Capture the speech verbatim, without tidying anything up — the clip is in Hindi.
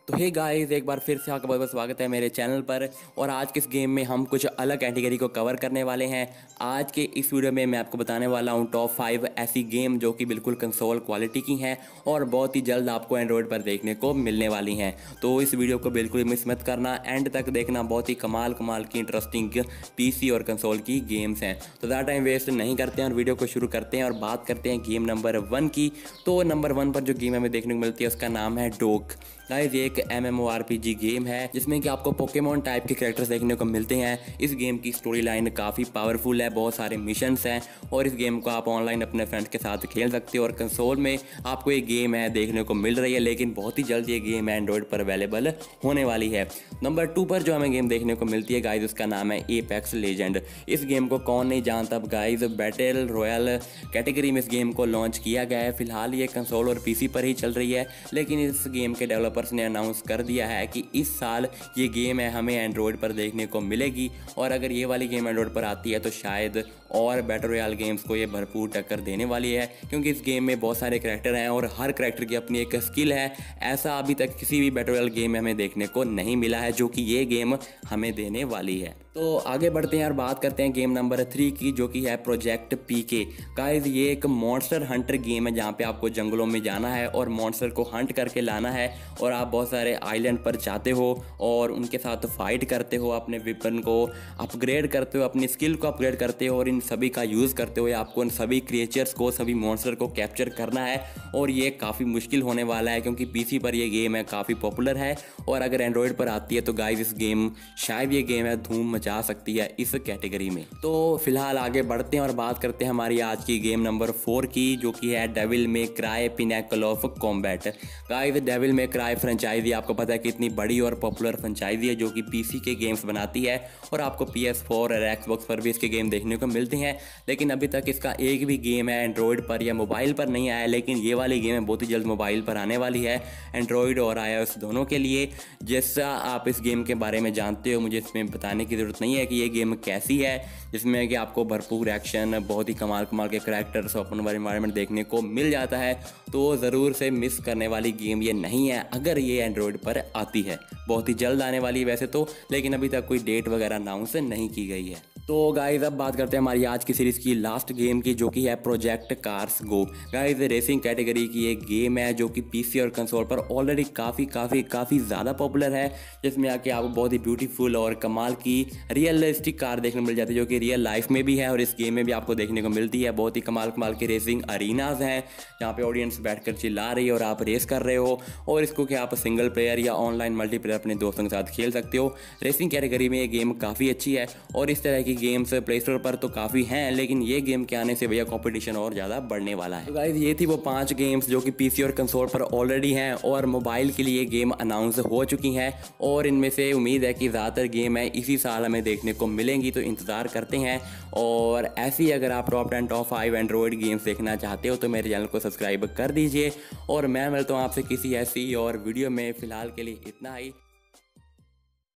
तो हे गाइस, एक बार फिर से आपका बहुत बहुत स्वागत है मेरे चैनल पर। और आज के इस गेम में हम कुछ अलग कैटेगरी को कवर करने वाले हैं। आज के इस वीडियो में मैं आपको बताने वाला हूं टॉप फाइव ऐसी गेम जो कि बिल्कुल कंसोल क्वालिटी की हैं और बहुत ही जल्द आपको एंड्रॉयड पर देखने को मिलने वाली हैं। तो इस वीडियो को बिल्कुल मिस मत करना, एंड तक देखना। बहुत ही कमाल कमाल की इंटरेस्टिंग पीसी और कंसोल की गेम्स हैं। तो ज़्यादा टाइम वेस्ट नहीं करते हैं और वीडियो को शुरू करते हैं और बात करते हैं गेम नंबर वन की। तो नंबर वन पर जो गेम हमें देखने को मिलती है उसका नाम है डोक। गाइस, ये एक M M O R P G game है जिसमें कि आपको पोकेमोन टाइप के कैरेक्टर्स देखने को मिलते हैं। इस गेम की स्टोरी लाइन काफ़ी पावरफुल है, बहुत सारे मिशंस हैं और इस गेम को आप ऑनलाइन अपने फ्रेंड्स के साथ खेल सकते हो। और कंसोल में आपको ये गेम है देखने को मिल रही है, लेकिन बहुत ही जल्द ये गेम एंड्रॉयड पर अवेलेबल होने वाली है। नंबर टू पर जो हमें गेम देखने को मिलती है गाइस, उसका नाम है एपेक्स लेजेंड। इस गेम को कौन नहीं जानता गाइस, बैटल रॉयल कैटेगरी में इस गेम को लॉन्च किया गया है। फिलहाल ये कंसोल और पीसी पर ही चल रही है, लेकिन इस गेम के डेवलपर ने अनाउंस कर दिया है कि इस साल ये गेम है हमें एंड्रॉयड पर देखने को मिलेगी। और अगर ये वाली गेम एंड्रॉयड पर आती है तो शायद और बैटल रॉयल गेम्स को ये भरपूर टक्कर देने वाली है, क्योंकि इस गेम में बहुत सारे करैक्टर हैं और हर करैक्टर की अपनी एक स्किल है। ऐसा अभी तक किसी भी बैटल रॉयल गेम में हमें देखने को नहीं मिला है, जो कि ये गेम हमें देने वाली है। तो आगे बढ़ते हैं और बात करते हैं गेम नंबर थ्री की, जो कि है प्रोजेक्ट पीके। गाइस, ये एक मॉन्स्टर हंटर गेम है जहाँ पे आपको जंगलों में जाना है और मॉन्स्टर को हंट करके लाना है। और आप बहुत सारे आइलैंड पर जाते हो और उनके साथ फाइट करते हो, अपने वेपन को अपग्रेड करते हो, अपनी स्किल को अपग्रेड करते हो और इन सभी का यूज़ करते हुए आपको इन सभी क्रिएचर्स को, सभी मॉन्स्टर को कैप्चर करना है। और ये काफ़ी मुश्किल होने वाला है क्योंकि पीसी पर ये गेम है काफ़ी पॉपुलर है, और अगर एंड्रॉयड पर आती है तो गाइस इस गेम शायद ये गेम है धूम जा सकती है इस कैटेगरी में। तो फिलहाल आगे बढ़ते हैं और बात करते हैं हमारी आज की गेम नंबर फोर की, जो कि है Devil May Cry pinnacle of combat. Guys, Devil May Cry franchise आपको पता है कि इतनी बड़ी और पॉपुलर फ्रेंचाइजी है जो कि पीसी के गेम्स बनाती है और आपको पी एस फोर और एक्सबॉक्स पर भी इसके गेम देखने को मिलते हैं। लेकिन अभी तक इसका एक भी गेम है एंड्रॉयड पर या मोबाइल पर नहीं आया, लेकिन ये वाली गेम है बहुत ही जल्द मोबाइल पर आने वाली है, एंड्रॉयड और आईओएस दोनों के लिए। जैसा आप इस गेम के बारे में जानते हो, मुझे इसमें बताने की ज़रूरत नहीं है कि ये गेम कैसी है, जिसमें कि आपको भरपूर एक्शन, बहुत ही कमाल कमाल के करैक्टर्स, ओपन वर्ल्ड एनवायरनमेंट देखने को मिल जाता है। तो ज़रूर से मिस करने वाली गेम ये नहीं है अगर ये एंड्रॉयड पर आती है। बहुत ही जल्द आने वाली है वैसे तो, लेकिन अभी तक कोई डेट वगैरह अनाउंस नहीं की गई है। तो गाइस, अब बात करते हैं हमारी आज की सीरीज़ की लास्ट गेम की, जो कि है project cars go. Guys, racing category की एक गेम है जो कि पीसी और कंसोल पर ऑलरेडी काफ़ी काफ़ी काफ़ी ज़्यादा पॉपुलर है, जिसमें आके आपको बहुत ही ब्यूटीफुल और कमाल की रियलिस्टिक कार देखने को मिल जाती है, जो कि रियल लाइफ में भी है और इस गेम में भी आपको देखने को मिलती है। बहुत ही कमाल कमाल के रेसिंग अरीनाज हैं जहाँ पे ऑडियंस बैठकर चिल्ला रही है और आप रेस कर रहे हो, और इसको कि आप सिंगल प्लेयर या ऑनलाइन मल्टीप्लेयर अपने दोस्तों के साथ खेल सकते हो। रेसिंग कैटेगरी में ये गेम काफ़ी अच्छी है और इस तरह की गेम्स प्ले स्टोर पर तो काफ़ी हैं, लेकिन ये गेम के आने से भैया कंपटीशन और ज़्यादा बढ़ने वाला है। तो गाइस, ये थी वो पांच गेम्स जो कि पीसी और कंसोल पर ऑलरेडी हैं और मोबाइल के लिए गेम अनाउंस हो चुकी हैं, और इनमें से उम्मीद है कि ज़्यादातर गेम है इसी साल हमें देखने को मिलेंगी, तो इंतज़ार करते हैं। और ऐसी अगर आप top ten top five Android games देखना चाहते हो तो मेरे चैनल को सब्सक्राइब कर दीजिए, और मैं मिलता हूँ आपसे किसी ऐसी और वीडियो में। फ़िलहाल के लिए इतना ही।